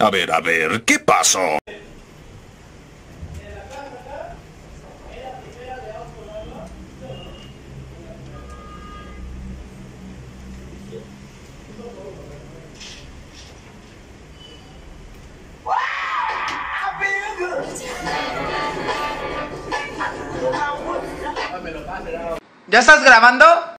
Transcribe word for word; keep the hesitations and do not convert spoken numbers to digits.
A ver, a ver, ¿qué pasó? ¿Ya estás grabando?